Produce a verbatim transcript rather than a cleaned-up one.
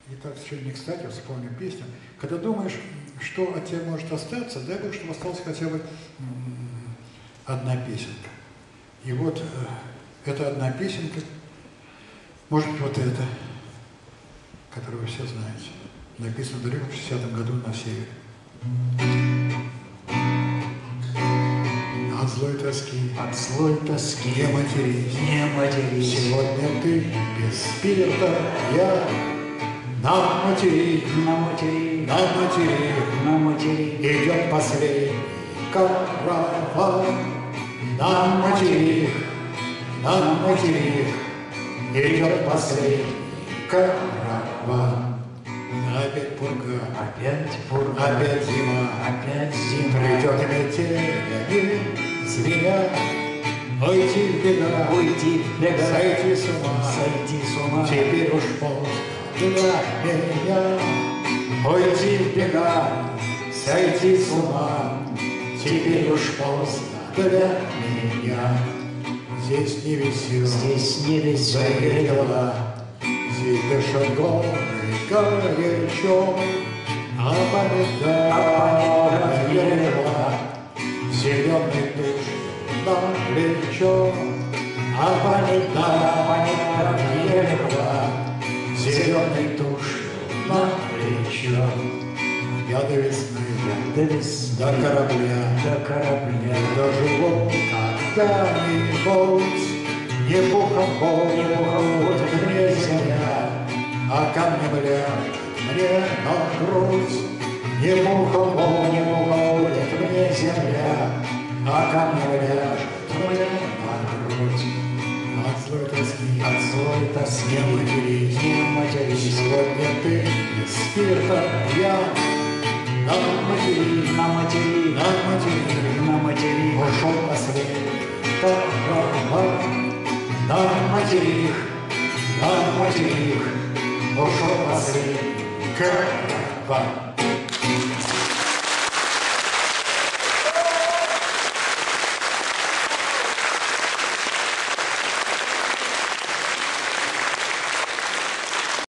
И так сегодня, кстати, вспомню песню. Когда думаешь, что от тебя может остаться, дай Бог, чтобы осталась хотя бы одна песенка. И вот э, эта одна песенка, может быть, вот эта, которую вы все знаете, написана далеко в шестидесятом году на севере. От злой тоски, от злой тоски не матерись, не матерись. Сегодня ты без спирта, я на материк, на материк, на материк, на материк. Идет последний караван. На материк, на материк, идет последний караван. Опять пурга, Опять пурга, опять зима, опять зима. Придет метель, звеня, уйти в бега, уйти в бега, сойти с ума, сойти с ума. Теперь уж поздно для меня. Уйти в бега, сойти с ума, Теперь уж поздно для меня. Здесь не весел, здесь не весело, заело, здесь дышат горы горячо, а памятая легла зеленой душью на плечо, а памятая легла зеленой душью на плечо. Я до весны, до весны, до корабля, до корабля, доживу когда-нибудь. Не пухом не пухом будет мне земля, а камнем ляжет мне на грудь. Не пухом не пухом будет мне земля, а камнем ляжет мне на грудь. От злой тоски, от злой тоски не матерись, не матерись. Сегодня ты без спирта, я на материк, на материк, на материк, на материк. Ушел последний караван. На материк, на материк, ушел последний караван.